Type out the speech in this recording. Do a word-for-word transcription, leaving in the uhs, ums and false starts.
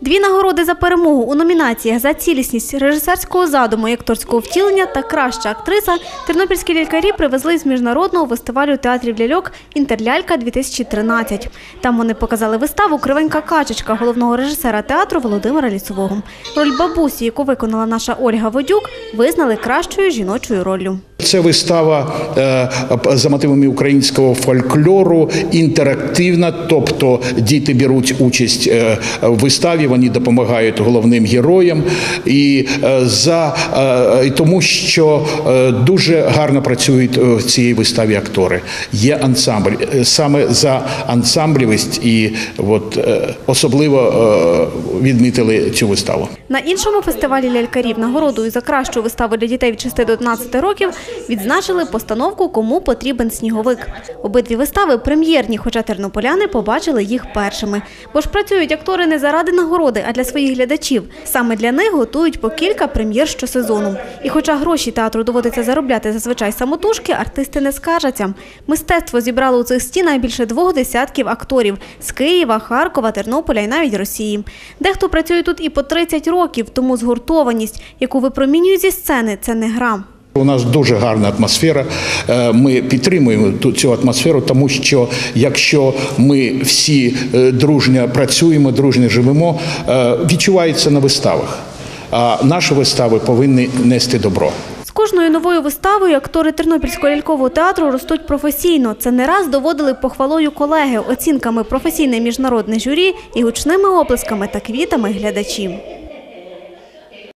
Дві нагороди за перемогу у номінаціях за цілісність режисерського задуму і акторського втілення та краща актриса тернопільські лялькарі привезли з міжнародного фестивалю театрів ляльок «Інтерлялька-дві тисячі тринадцять». Там вони показали виставу «Кривенька качечка» головного режисера театру Володимира Лісового. Роль бабусі, яку виконала наша Ольга Водюк, визнали кращою жіночою роллю. Це вистава за мотивами українського фольклору, інтерактивна, тобто діти беруть участь в виставі, вони допомагають головним героям, і, за, і тому що дуже гарно працюють в цій виставі актори. Є ансамбль, саме за ансамблівість і от, особливо відмітили цю виставу. На іншому фестивалі лялькарів нагородою за кращу виставу для дітей від шести до одинадцяти років відзначили постановку «Кому потрібен сніговик». Обидві вистави прем'єрні, хоча тернополяни побачили їх першими. Бо ж працюють актори не заради нагороди, а для своїх глядачів. Саме для них готують по кілька прем'єр щосезону. І хоча гроші театру доводиться заробляти зазвичай самотужки, артисти не скаржаться. Мистецтво зібрало у цих стінах більше двох десятків акторів – з Києва, Харкова, Тернополя і навіть Росії. Дехто працює тут і по тридцять років, тому згуртованість, яку випромінюють зі сцени – це не гра. У нас дуже гарна атмосфера, ми підтримуємо цю атмосферу, тому що якщо ми всі дружньо працюємо, дружньо живемо, відчувається на виставах, а наші вистави повинні нести добро. З кожною новою виставою актори Тернопільського лялькового театру ростуть професійно. Це не раз доводили похвалою колеги, оцінками професійне міжнародне журі і гучними оплесками та квітами глядачів.